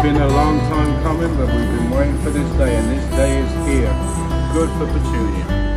been a long time coming, but we've been waiting for this day, and this day is here. Good for Petunia.